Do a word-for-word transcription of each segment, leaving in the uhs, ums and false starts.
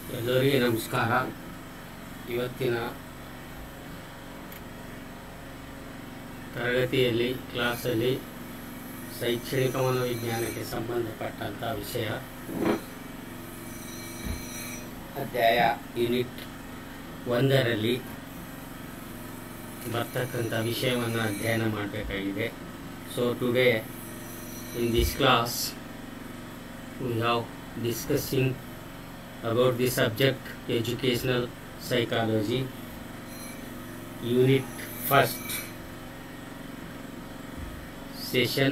ಎಲ್ಲರಿಗೂ ನಮಸ್ಕಾರ. ಇವತ್ತಿನ ತರಗತಿಯಲ್ಲಿ ಕ್ಲಾಸಲ್ಲಿ ಶೈಕ್ಷಣಿಕ ಮನೋವಿಜ್ಞಾನಕ್ಕೆ ಸಂಬಂಧಪಟ್ಟಂಥ ವಿಷಯ ಅಧ್ಯಾಯ ಯೂನಿಟ್ ಒಂದರಲ್ಲಿ ಬರ್ತಕ್ಕಂಥ ವಿಷಯವನ್ನು ಅಧ್ಯಯನ ಮಾಡಬೇಕಾಗಿದೆ. So today in this class we have discussing about the subject educational psychology, unit first, session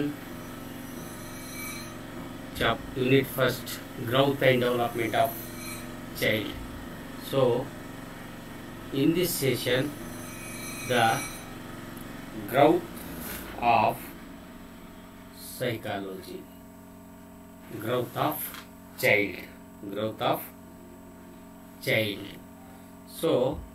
chap unit first, growth and development of child. So in this session the growth of psychology, growth of child, growth of child. So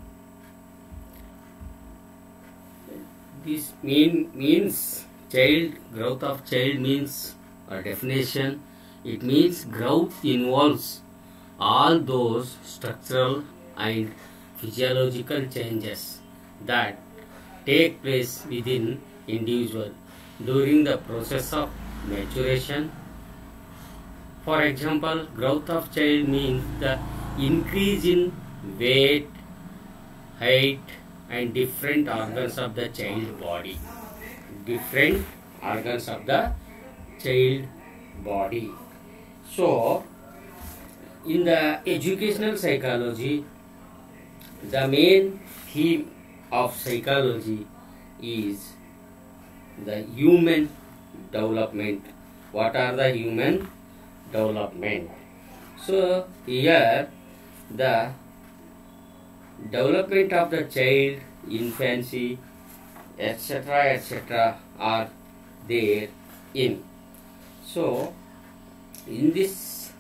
this mean means child, growth of child means a definition. It means growth involves all those structural and physiological changes that take place within individual during the process of maturation. For example, growth of child means the increase in weight, height and different organs of the child body. Different organs of the child body. So, in the educational psychology, the main theme of psychology is the human development. What are the human development? So here the development of the child, infancy, etc etc are there in. So in this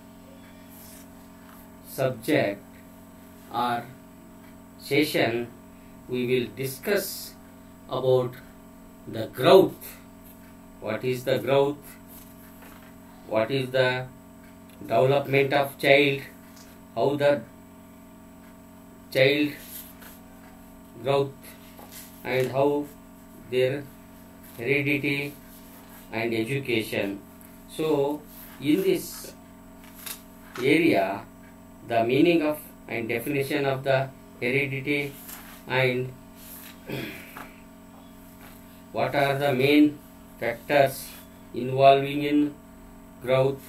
subject or session we will discuss about the growth. What is the growth? What is the development of child? How the child growth and how their heredity and education. So in this area the meaning of and definition of the heredity and what are the main factors involving in growth.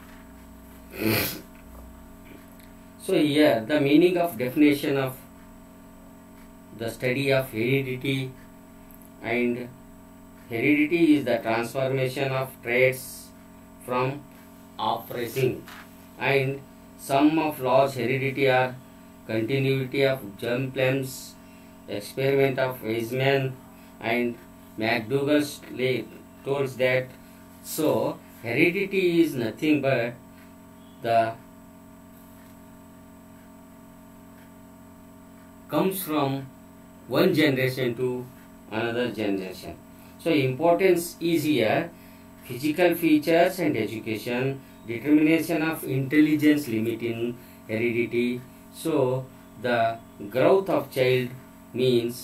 So here the meaning of definition of the study of heredity, and heredity is the transformation of traits from offspring, and some of laws heredity are continuity of germ plans, experiment of Weizmann and McDougall told that. So heredity is nothing but the comes from one generation to another generation. So importance is here physical features and education, determination of intelligence limit in heredity. So the growth of child means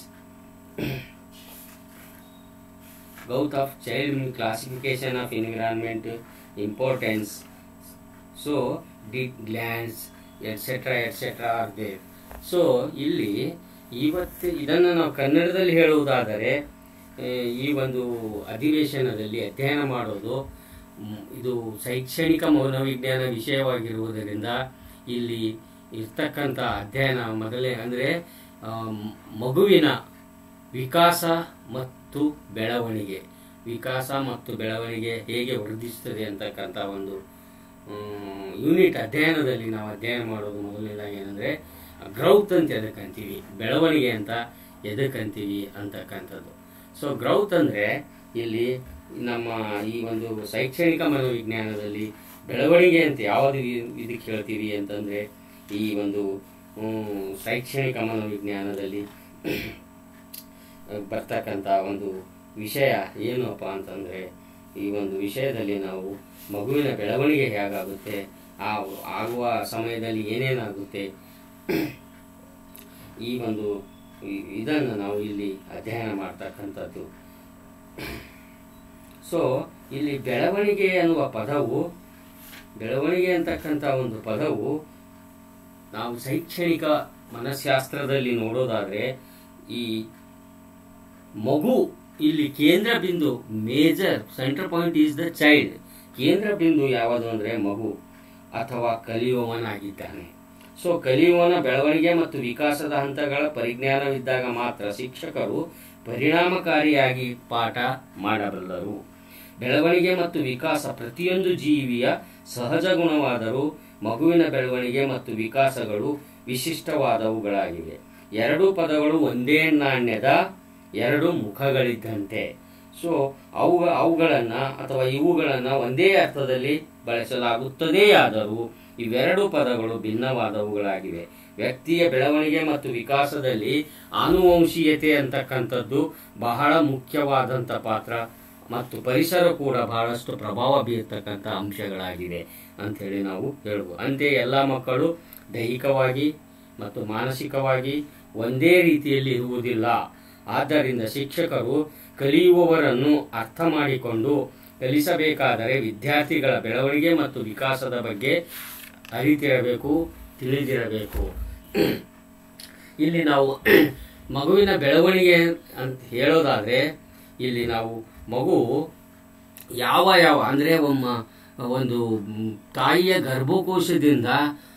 growth of child means classification of environment, importance. So the glands etc etc are there. So ಇಲ್ಲಿ ಇವತ್ತು ಇದನ್ನು ನಾವು ಕನ್ನಡದಲ್ಲಿ ಹೇಳುವುದಾದರೆ ಈ ಒಂದು ಅಧಿವೇಶನದಲ್ಲಿ ಅಧ್ಯಯನ ಮಾಡೋದು ಇದು ಶೈಕ್ಷಣಿಕ ಮನೋವಿಜ್ಞಾನ ವಿಷಯವಾಗಿರುವುದರಿಂದ ಇಲ್ಲಿ ಇರ್ತಕ್ಕಂಥ ಅಧ್ಯಯನ ಮೊದಲೇ ಅಂದರೆ ಮಗುವಿನ ವಿಕಾಸ ಮತ್ತು ಬೆಳವಣಿಗೆ ವಿಕಾಸ ಮತ್ತು ಬೆಳವಣಿಗೆ ಹೇಗೆ ವರ್ಧಿಸುತ್ತದೆ ಅಂತಕ್ಕಂಥ ಒಂದು ಯೂನಿಟ್ ಅಧ್ಯಯನದಲ್ಲಿ ನಾವು ಅಧ್ಯಯನ ಮಾಡೋದು ಮೊದಲನೇದಾಗಿ ಏನಂದರೆ ಗ್ರೌತ್ ಅಂತ ಎದಕ್ಕಂತೀವಿ, ಬೆಳವಣಿಗೆ ಅಂತ ಎದಕ್ಕಂತೀವಿ ಅಂತಕ್ಕಂಥದ್ದು. ಸೊ ಗ್ರೌತ್ ಅಂದರೆ ಇಲ್ಲಿ ನಮ್ಮ ಈ ಒಂದು ಶೈಕ್ಷಣಿಕ ಮನೋವಿಜ್ಞಾನದಲ್ಲಿ ಬೆಳವಣಿಗೆ ಅಂತ ಯಾವುದು ಇದಕ್ಕೆ ಹೇಳ್ತೀವಿ ಅಂತಂದರೆ ಈ ಒಂದು ಶೈಕ್ಷಣಿಕ ಮನೋವಿಜ್ಞಾನದಲ್ಲಿ ಬರ್ತಕ್ಕಂಥ ಒಂದು ವಿಷಯ ಏನಪ್ಪ ಅಂತಂದರೆ ಈ ಒಂದು ವಿಷಯದಲ್ಲಿ ನಾವು ಮಗುವಿನ ಬೆಳವಣಿಗೆ ಹೇಗಾಗುತ್ತೆ ಆ ಆಗುವ ಸಮಯದಲ್ಲಿ ಏನೇನಾಗುತ್ತೆ ಈ ಒಂದು ಇದನ್ನು ನಾವು ಇಲ್ಲಿ ಅಧ್ಯಯನ ಮಾಡ್ತಕ್ಕಂಥದ್ದು. ಸೊ ಇಲ್ಲಿ ಬೆಳವಣಿಗೆ ಅನ್ನುವ ಪದವು ಬೆಳವಣಿಗೆ ಅಂತಕ್ಕಂಥ ಒಂದು ಪದವು ನಾವು ಶೈಕ್ಷಣಿಕ ಮನಃಶಾಸ್ತ್ರದಲ್ಲಿ ನೋಡೋದಾದರೆ ಈ ಮಗು ಇಲ್ಲಿ ಕೇಂದ್ರ ಬಿಂದು, major centre point is the child. ಕೇಂದ್ರ ಬಿಂದು ಯಾವುದು ಅಂದರೆ ಮಗು ಅಥವಾ ಕಲಿಯುವವನಾಗಿದ್ದಾನೆ. ಸೊ ಕಲಿಯುವವನ ಬೆಳವಣಿಗೆ ಮತ್ತು ವಿಕಾಸದ ಹಂತಗಳ ಪರಿಜ್ಞಾನವಿದ್ದಾಗ ಮಾತ್ರ ಶಿಕ್ಷಕರು ಪರಿಣಾಮಕಾರಿಯಾಗಿ ಪಾಠ ಮಾಡಬಲ್ಲರು. ಬೆಳವಣಿಗೆ ಮತ್ತು ವಿಕಾಸ ಪ್ರತಿಯೊಂದು ಜೀವಿಯ ಸಹಜ ಗುಣವಾದರೂ ಮಗುವಿನ ಬೆಳವಣಿಗೆ ಮತ್ತು ವಿಕಾಸಗಳು ವಿಶಿಷ್ಟವಾದವುಗಳಾಗಿವೆ. ಎರಡು ಪದಗಳು ಒಂದೇ ನಾಣ್ಯದ ಎರಡು ಮುಖಗಳಿದ್ದಂತೆ. ಸೊ ಅವು ಅವುಗಳನ್ನು ಅಥವಾ ಇವುಗಳನ್ನು ಒಂದೇ ಅರ್ಥದಲ್ಲಿ ಬಳಸಲಾಗುತ್ತದೆಯಾದರೂ ಇವೆರಡು ಪದಗಳು ಭಿನ್ನವಾದವುಗಳಾಗಿವೆ. ವ್ಯಕ್ತಿಯ ಬೆಳವಣಿಗೆ ಮತ್ತು ವಿಕಾಸದಲ್ಲಿ ಆನುವಂಶೀಯತೆ ಅಂತಕ್ಕಂಥದ್ದು ಬಹಳ ಮುಖ್ಯವಾದಂಥ ಪಾತ್ರ ಮತ್ತು ಪರಿಸರ ಕೂಡ ಬಹಳಷ್ಟು ಪ್ರಭಾವ ಬೀರ್ತಕ್ಕಂಥ ಅಂಶಗಳಾಗಿವೆ ಅಂಥೇಳಿ ನಾವು ಹೇಳ್ಬೋದು. ಅಂತೆಯೇ ಎಲ್ಲ ಮಕ್ಕಳು ದೈಹಿಕವಾಗಿ ಮತ್ತು ಮಾನಸಿಕವಾಗಿ ಒಂದೇ ರೀತಿಯಲ್ಲಿ ಇರುವುದಿಲ್ಲ. ಆದ್ದರಿಂದ ಶಿಕ್ಷಕರು ಕಲಿಯುವವರನ್ನು ಅರ್ಥ ಮಾಡಿಕೊಂಡು ಕಲಿಸಬೇಕಾದರೆ ವಿದ್ಯಾರ್ಥಿಗಳ ಬೆಳವಣಿಗೆ ಮತ್ತು ವಿಕಾಸದ ಬಗ್ಗೆ ಅರಿತಿರಬೇಕು, ತಿಳಿದಿರಬೇಕು. ಇಲ್ಲಿ ನಾವು ಮಗುವಿನ ಬೆಳವಣಿಗೆ ಅಂತ ಹೇಳೋದಾದರೆ ಇಲ್ಲಿ ನಾವು ಮಗು ಯಾವ ಯಾವ ಅಂದರೆ ಒಂದು ತಾಯಿಯ ಗರ್ಭಕೋಶದಿಂದ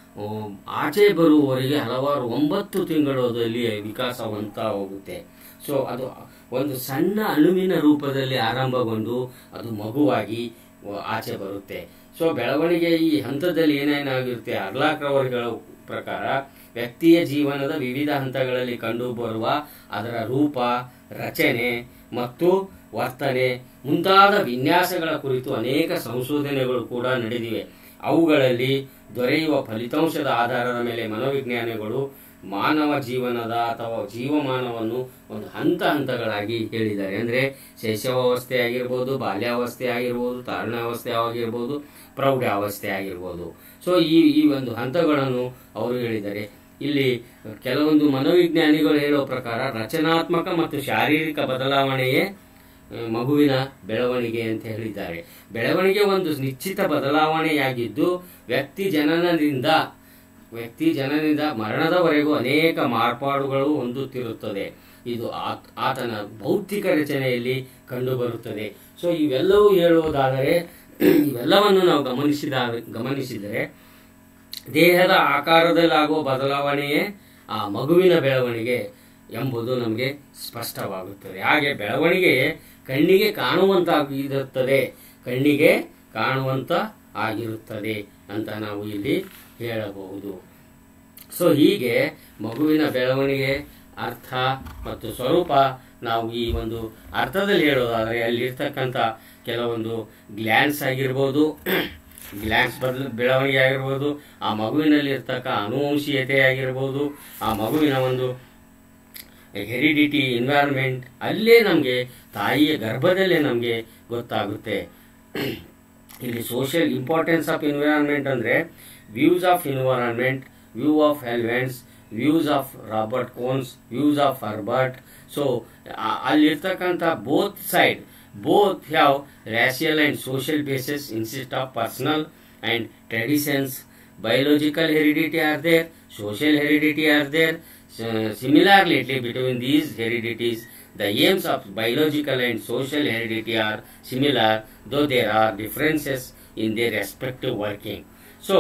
ಆಚೆ ಬರುವವರೆಗೆ ಹಲವಾರು ಒಂಬತ್ತು ತಿಂಗಳಲ್ಲಿ ವಿಕಾಸವಂತ ಹೋಗುತ್ತೆ. ಸೊ ಅದು ಒಂದು ಸಣ್ಣ ಅಣುವಿನ ರೂಪದಲ್ಲಿ ಆರಂಭಗೊಂಡು ಅದು ಮಗುವಾಗಿ ಆಚೆ ಬರುತ್ತೆ. ಸೊ ಬೆಳವಣಿಗೆ ಈ ಹಂತದಲ್ಲಿ ಏನೇನಾಗಿರುತ್ತೆ, ಅರ್ಲಾಕ್ರವರ್ ಹೇಳೋ ಪ್ರಕಾರ ವ್ಯಕ್ತಿಯ ಜೀವನದ ವಿವಿಧ ಹಂತಗಳಲ್ಲಿ ಕಂಡುಬರುವ ಅದರ ರೂಪ, ರಚನೆ ಮತ್ತು ವರ್ತನೆ ಮುಂತಾದ ವಿನ್ಯಾಸಗಳ ಕುರಿತು ಅನೇಕ ಸಂಶೋಧನೆಗಳು ಕೂಡ ನಡೆದಿವೆ. ಅವುಗಳಲ್ಲಿ ದೊರೆಯುವ ಫಲಿತಾಂಶದ ಆಧಾರದ ಮೇಲೆ ಮನೋವಿಜ್ಞಾನಿಗಳು ಮಾನವ ಜೀವನದ ಅಥವಾ ಜೀವಮಾನವನ್ನು ಒಂದು ಹಂತ ಹಂತಗಳಾಗಿ ಹೇಳಿದ್ದಾರೆ. ಅಂದರೆ ಶೈಶವಾವಸ್ಥೆ ಆಗಿರ್ಬೋದು, ಬಾಲ್ಯಾವಸ್ಥೆ ಆಗಿರ್ಬೋದು, ತಾರುಣ್ಯಾವಸ್ಥೆ ಆಗಿರ್ಬೋದು, ಪ್ರೌಢಾವಸ್ಥೆ ಆಗಿರ್ಬೋದು. ಸೊ ಈ ಈ ಒಂದು ಹಂತಗಳನ್ನು ಅವರು ಹೇಳಿದ್ದಾರೆ. ಇಲ್ಲಿ ಕೆಲವೊಂದು ಮನೋವಿಜ್ಞಾನಿಗಳು ಹೇಳೋ ಪ್ರಕಾರ ರಚನಾತ್ಮಕ ಮತ್ತು ಶಾರೀರಿಕ ಬದಲಾವಣೆಯೇ ಮಗುವಿನ ಬೆಳವಣಿಗೆ ಅಂತ ಹೇಳಿದ್ದಾರೆ. ಬೆಳವಣಿಗೆ ಒಂದು ನಿಶ್ಚಿತ ಬದಲಾವಣೆಯಾಗಿದ್ದು ವ್ಯಕ್ತಿ ಜನನದಿಂದ ವ್ಯಕ್ತಿ ಜನನದಿಂದ ಮರಣದವರೆಗೂ ಅನೇಕ ಮಾರ್ಪಾಡುಗಳು ಹೊಂದುತ್ತಿರುತ್ತದೆ. ಇದು ಆತನ ಭೌತಿಕ ರಚನೆಯಲ್ಲಿ ಕಂಡುಬರುತ್ತದೆ. ಸೊ ಇವೆಲ್ಲವೂ ಹೇಳುವುದಾದರೆ ಇವೆಲ್ಲವನ್ನು ನಾವು ಗಮನಿಸಿದ ಗಮನಿಸಿದರೆ ದೇಹದ ಆಕಾರದಲ್ಲಾಗುವ ಬದಲಾವಣೆಯೇ ಆ ಮಗುವಿನ ಬೆಳವಣಿಗೆ ಎಂಬುದು ನಮಗೆ ಸ್ಪಷ್ಟವಾಗುತ್ತದೆ. ಹಾಗೆ ಬೆಳವಣಿಗೆ ಕಣ್ಣಿಗೆ ಕಾಣುವಂತಾಗಿರುತ್ತದೆ ಕಣ್ಣಿಗೆ ಕಾಣುವಂತ ಆಗಿರುತ್ತದೆ ಅಂತ ನಾವು ಇಲ್ಲಿ ಹೇಳಬಹುದು. ಸೊ ಹೀಗೆ ಮಗುವಿನ ಬೆಳವಣಿಗೆ ಅರ್ಥ ಮತ್ತು ಸ್ವರೂಪ ನಾವು ಈ ಒಂದು ಅರ್ಥದಲ್ಲಿ ಹೇಳೋದಾದರೆ ಅಲ್ಲಿರ್ತಕ್ಕಂಥ ಕೆಲವೊಂದು ಗ್ಲ್ಯಾನ್ಸ್ ಆಗಿರ್ಬೋದು, ಗ್ಲ್ಯಾನ್ಸ್ ಬದಲು ಬೆಳವಣಿಗೆ ಆಗಿರ್ಬೋದು, ಆ ಮಗುವಿನಲ್ಲಿರ್ತಕ್ಕ ಅನುವಂಶೀಯತೆ ಆಗಿರ್ಬೋದು, ಆ ಮಗುವಿನ ಒಂದು ಹೆರಿಡಿಟಿ, ಎನ್ವೈರನ್ಮೆಂಟ್ ಅಲ್ಲೇ ನಮಗೆ ತಾಯಿಯ ಗರ್ಭದಲ್ಲೇ ನಮಗೆ ಗೊತ್ತಾಗುತ್ತೆ. ಇಲ್ಲಿ ಸೋಷಿಯಲ್ ಇಂಪಾರ್ಟೆನ್ಸ್ ಆಫ್ ಎನ್ವೈರನ್ಮೆಂಟ್ ಅಂದರೆ views of environment, view of Helvens, views of Robert Cones, views of Herbert. So ಅಲ್ಲಿರ್ತಕ್ಕಂಥ both side both have racial and social basis insist of personal and traditions. Biological heredity are there, social heredity are there. Uh, similarly between these heredities the aims of biological and social heredity are similar, though there are differences in their respective working. So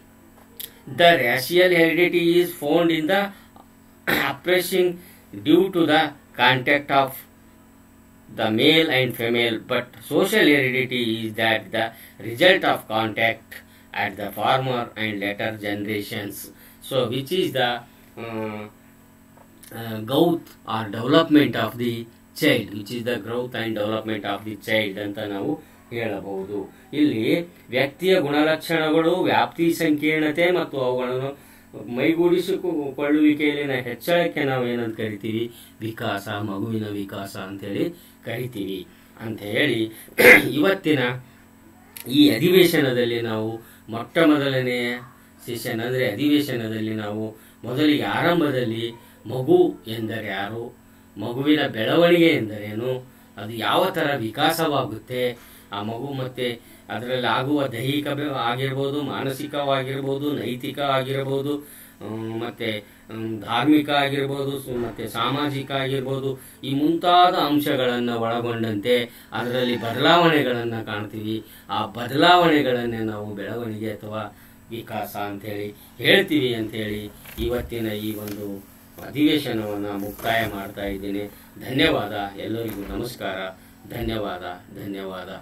the racial heredity is found in the upbringing due to the contact of the male and female, but social heredity is that the result of contact at the former and later generations. So which is the uh, uh, growth or development of the child, which is the growth and development of the child ಅಂತ ನಾವು ಹೇಳಬಹುದು. ಇಲ್ಲಿ ವ್ಯಕ್ತಿಯ ಗುಣಲಕ್ಷಣಗಳು, ವ್ಯಾಪ್ತಿ, ಸಂಕೀರ್ಣತೆ ಮತ್ತು ಅವುಗಳನ್ನು ಮೈಗೂಡಿಸಿಕೊಳ್ಳುವಿಕೆಯಲ್ಲಿನ ಹೆಚ್ಚಳಕ್ಕೆ ನಾವು ಏನಂತ ಕರಿತೀವಿ, ವಿಕಾಸ, ಮಗುವಿನ ವಿಕಾಸ ಅಂತೇಳಿ ಕರಿತೀವಿ ಅಂತ ಹೇಳಿ ಇವತ್ತಿನ ಈ ಅಧಿವೇಶನದಲ್ಲಿ ನಾವು ಮೊಟ್ಟ ಮೊದಲನೆಯ ಸೆಷನ್ ಅಂದರೆ ಅಧಿವೇಶನದಲ್ಲಿ ನಾವು ಮೊದಲಿಗೆ ಆರಂಭದಲ್ಲಿ ಮಗು ಎಂದರೆ ಯಾರು, ಮಗುವಿನ ಬೆಳವಣಿಗೆ ಎಂದರೇನು, ಅದು ಯಾವ ಥರ ವಿಕಾಸವಾಗುತ್ತೆ, ಆ ಮಗು ಮತ್ತು ಅದರಲ್ಲಿ ಆಗುವ ದೈಹಿಕ ಆಗಿರ್ಬೋದು, ಮಾನಸಿಕವಾಗಿರ್ಬೋದು, ನೈತಿಕ ಆಗಿರ್ಬೋದು, ಮತ್ತು ಧಾರ್ಮಿಕ ಆಗಿರ್ಬೋದು, ಮತ್ತು ಸಾಮಾಜಿಕ ಆಗಿರ್ಬೋದು, ಈ ಮುಂತಾದ ಅಂಶಗಳನ್ನು ಒಳಗೊಂಡಂತೆ ಅದರಲ್ಲಿ ಬದಲಾವಣೆಗಳನ್ನು ಕಾಣ್ತೀವಿ. ಆ ಬದಲಾವಣೆಗಳನ್ನೇ ನಾವು ಬೆಳವಣಿಗೆ ಅಥವಾ ವಿಕಾಸ ಅಂಥೇಳಿ ಹೇಳ್ತೀವಿ ಅಂಥೇಳಿ ಇವತ್ತಿನ ಈ ಒಂದು ಅಧಿವೇಶನವನ್ನು ಮುಕ್ತಾಯ ಮಾಡ್ತಾ ಇದ್ದೀನಿ. ಧನ್ಯವಾದ. ಎಲ್ಲರಿಗೂ ನಮಸ್ಕಾರ. ಧನ್ಯವಾದ ಧನ್ಯವಾದ